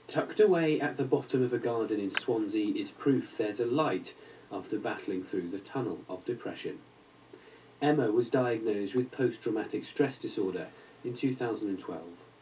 Tucked away at the bottom of a garden in Swansea is proof there's a light after battling through the tunnel of depression. Emma was diagnosed with post-traumatic stress disorder in 2012.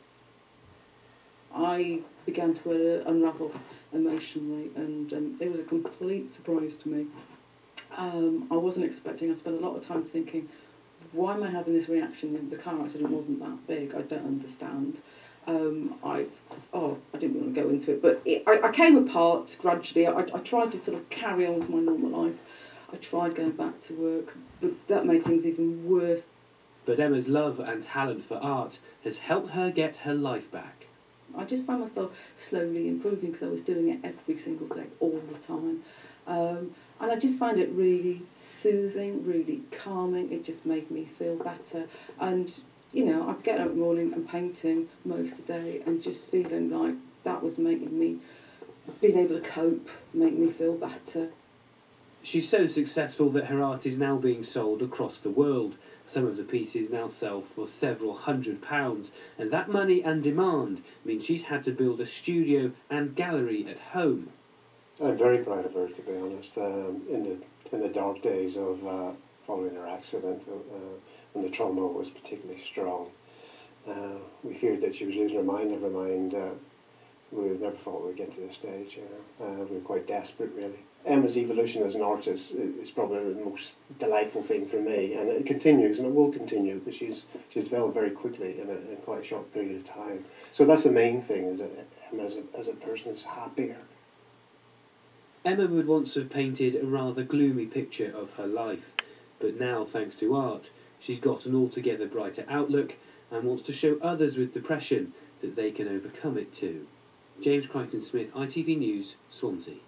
I began to unravel emotionally, and it was a complete surprise to me. I wasn't expecting. I spent a lot of time thinking, why am I having this reaction? The car accident wasn't that big. I don't understand. I didn't want to go into it, but I came apart gradually. I tried to sort of carry on with my normal life. I tried going back to work, but that made things even worse. But Emma's love and talent for art has helped her get her life back. I just found myself slowly improving because I was doing it every single day, all the time. And I just found it really soothing, really calming. It just made me feel better. And, you know, I'd get up in the morning and painting most of the day and just feeling like that was making me, being able to cope, make me feel better. She's so successful that her art is now being sold across the world. Some of the pieces now sell for several £100s, and that money and demand means she's had to build a studio and gallery at home. I'm very proud of her, to be honest. In the dark days of following her accident, when the trauma was particularly strong, we feared that she was losing her mind. Never mind, we never thought we'd get to this stage. We were quite desperate, really. Emma's evolution as an artist is probably the most delightful thing for me, and it continues, and it will continue, because she's developed very quickly in quite a short period of time. So that's the main thing, is that Emma as a person is happier. Emma would once have painted a rather gloomy picture of her life, but now, thanks to art, she's got an altogether brighter outlook and wants to show others with depression that they can overcome it too. James Crichton Smith, ITV News, Swansea.